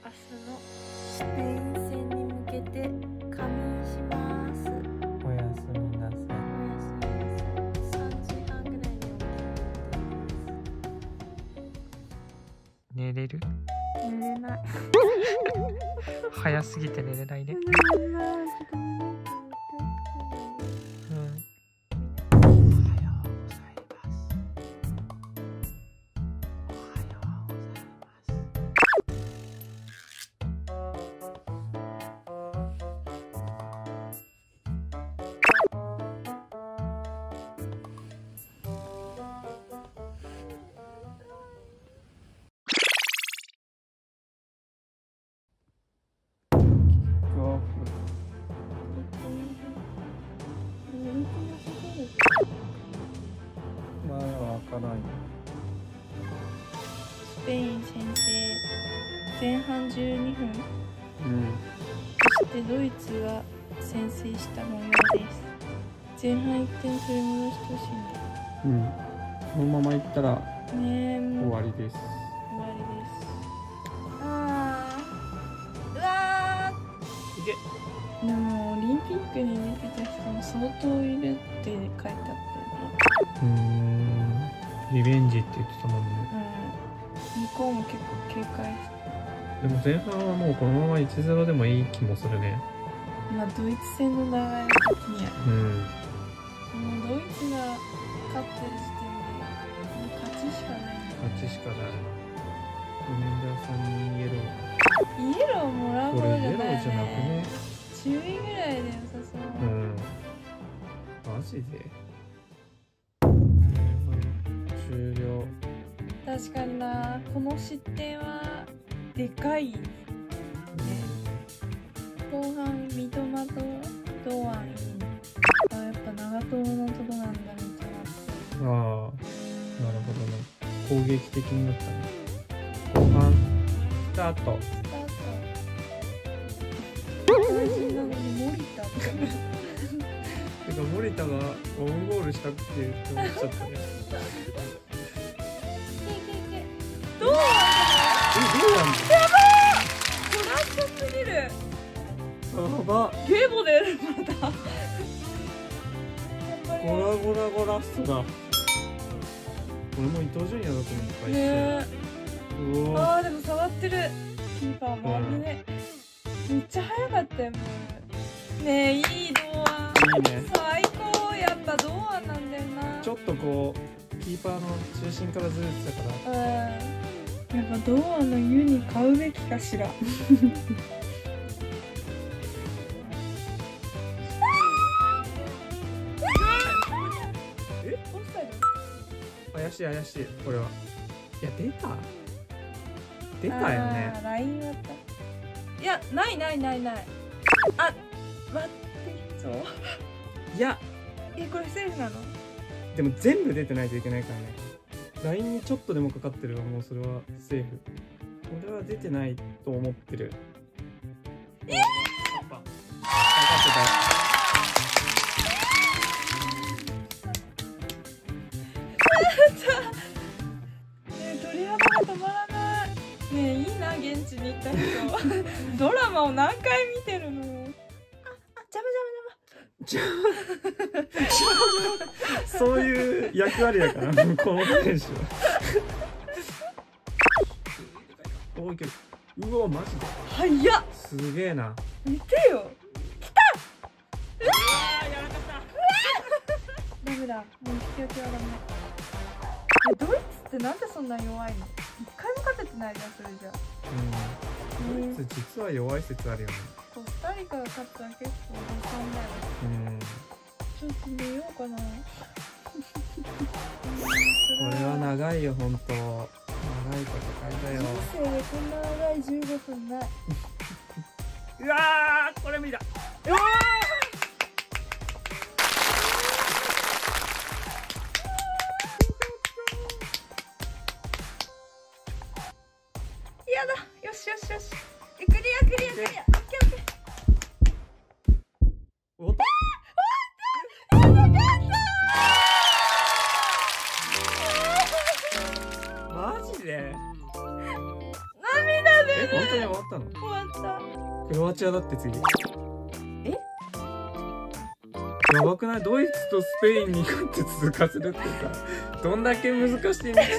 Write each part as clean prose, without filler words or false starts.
スペイン戦に向けて仮眠します。 おやすみなさい。 3時半ぐらいに起きる。 寝れる？ 寝れない。 早すぎて寝れないね。 寝れない。ちょっと寝れない。 まだわからない。 スペイン先制前半12分、そしてドイツが先制した模様です。前半1点取り戻してほしいね。 このままいったらねえ、もう終わりです。 終わりです。うわーでもオリンピックに出てた人も相当いるって書いてあったよね。 リベンジって言ってたもんね。 向こうも結構警戒して。 でも前半はもうこのまま 1-0 でもいい気もするね。 まあドイツ戦の流れ的には、もうドイツが勝ってる時点でもう勝ちしかないんだよね。 勝ちしかない。ウィンダーさんにイエロー。 イエローもらうこれイエ方じゃないローじゃなくね。 注意ぐらいで良さそう。 マジで終了。 確かにな、この失点はでかいね。後半三笘と堂安いいね。やっぱ長友のとこなんだ、三笘って。 ああ、なるほどね。攻撃的になったね。後半スタート。大事なのに森田っててか森田がオウンゴールしたって思っちゃったね。 どうなんだ。やばー、トラッシュすぎる。 やば。 ゲボ出る。またゴラゴラゴラストだ。俺も伊東純也だと思ったねえ。あーでも触ってる。キーパーも危ね。めっちゃ速かったよ。もうねえ、いい堂安。 いいね。 最高。やっぱ堂安なんだよな。 ちょっとこうキーパーの中心からずれてたから。 やっぱ堂安のユニ買うべきかしら。 怪しい怪しい。これは。いや出たよね。 ラインあった。いや、ない。あ、待ってそう。 いや、 これセーフなの？ でも全部出てないといけないからね。ラインにちょっとでもかかってればもうそれはセーフ。俺は出てないと思ってる。かかってた。 鳥肌が止まらない。ねえ、いいな、現地に行った人。ドラマを何回見てるの。 邪魔。そういう役割だから、この選手は。おいける。うわ、マジで。 早っ。 すげえな。 見てよ。来た。やらかった。ダメだ。もう引き分けはダメ。ドイツってなんでそんな弱いの？一回も勝ててないじゃん、それじゃ。 ドイツ実は弱い説あるよね。 コスタリカが勝ったら結構誤算だよ。ちょっと寝ようかな。 これは長いよ、ほんと。長い戦いだよ。 人生でこんな長い15分ない。 うわー、これ無理だ。うわー。 やだ、よし。クリア。オッケー。 おっと。マジで？ 涙出る。 当に終わったの？ 終わった。 クロアチアだって次。 え？ やばくない？ドイツとスペインに勝って続かせるってさ、どんだけ難しい道通ってんの？ ちょっ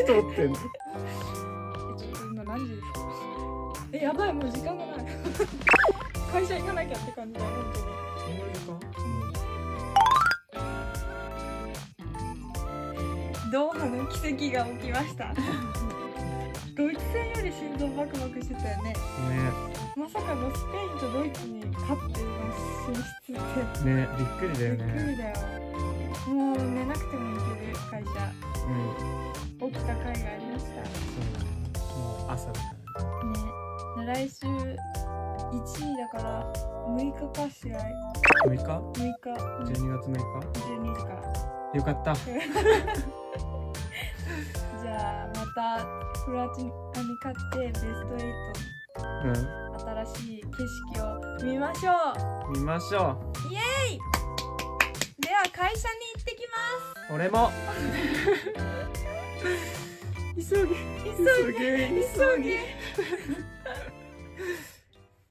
と今何時ですか？やばい、もう時間がない。会社行かなきゃって感じだよ、本当に。 そんな時間？ ドーハの奇跡が起きました。ドイツ戦より心臓バクバクしてたよね。 ねまさかのスペインとドイツに勝っての進出って。 ね、びっくりだよびっくね。 りだよ。もう寝なくても行ける会社。 うん。 起きた甲斐がありました。 そう。もう朝だからね。 ね、来週1位だから6日か試合。 6日？ 6日、 12月6日？ 12時からよかった。 じゃあまたクロアチアに勝ってベスト8、 う新しい景色を見ましょう。 ん。見ましょイエーイ。では会社に行ってきまう。俺も。急げ。 す。急げ。